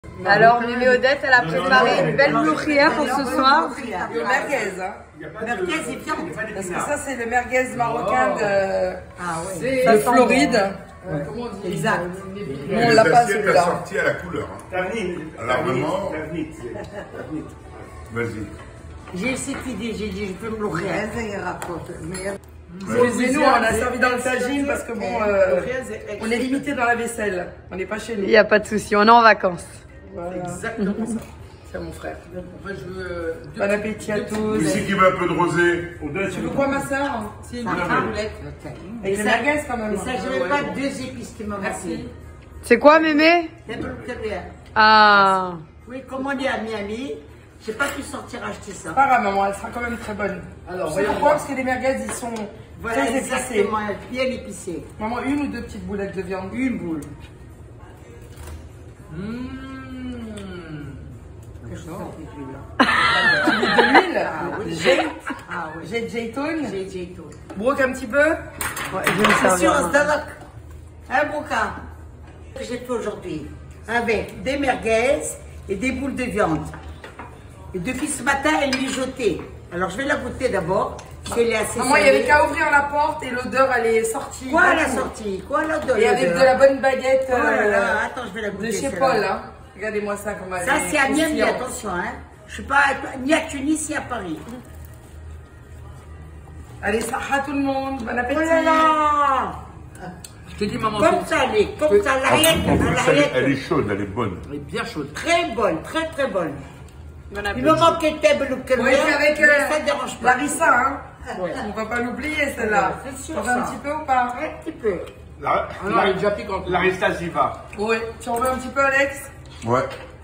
Alors, Mémé Odette, elle a préparé une belle blouchia pour ce soir. Le merguez, hein. Merguez et viande. Parce que ça, c'est le merguez marocain de Floride. Comment on dit? Exact. On l'a pas celui-là. Sorti à la couleur. Alarmement. Vas-y. J'ai cette idée, j'ai dit, je peux me l'ouvrir. Mais nous, on a servi dans le tagine parce que bon, on est limité dans la vaisselle. On n'est pas chez nous. Il n'y a pas de souci, on est en vacances. Voilà. Exactement ça. C'est mon frère. Moi, je veux. Bon appétit à tous. Ici qui veut un peu de rosé. Tu veux quoi, ma soeur? C'est une tablette. Avec les merguez quand même. Et ça, je n'avais pas deux épices qui m'ont marqué. C'est quoi, Mémé? C'est pour le terrier. Ah. Oui, comme on est à Miami, j'ai pas pu sortir acheter ça. Pas grave, maman, elle sera quand même très bonne. Alors, C'est pourquoi? Parce que les merguez, ils sont Voilà, très épicés. exactement, bien épicé. Maman, une ou deux petites boulettes de viande? Une boule. De l'huile? Ah oui. J'ai Jaytone. J'ai tout. Broque un petit peu? Ouais, je vais me C'est sûr, servir. c'est d'accord. Un bouquin que j'ai fait aujourd'hui avec des merguez et des boules de viande. Et depuis ce matin, elle mijotait. Alors je vais la goûter d'abord. Si elle est assez Maman, il n'y avait salée. qu'à ouvrir la porte et l'odeur, elle est sortie. Quoi la sortie? Quoi l'odeur? Et avec de la bonne baguette Oh là là, attends, je vais la goûter. de chez celle-là. Paul. Hein. Regardez-moi ça, comment elle Ça, est c'est à Miami, croustillante. attention. Hein. Je suis pas ni à Tunis ni à Paris. Allez, ça tout le monde. Bon appétit. Oh là là! Je te dis, maman, Comme ça, elle est. Comme ça, l'assiette. Elle est chaude, elle est bonne. elle est bien chaude. Très bonne, très très bonne. Bon Il appétit. me manquait table ou que Oui, c'est avec ça ne dérange pas. Larissa, hein. On va pas l'oublier, celle-là. C'est sûr, T'en veux un ça. petit peu ou pas? Un petit peu. Ah non, elle est déjà piquante. Larissa, j'y va. Oui. Tu en veux un petit peu, Alex? Ouais.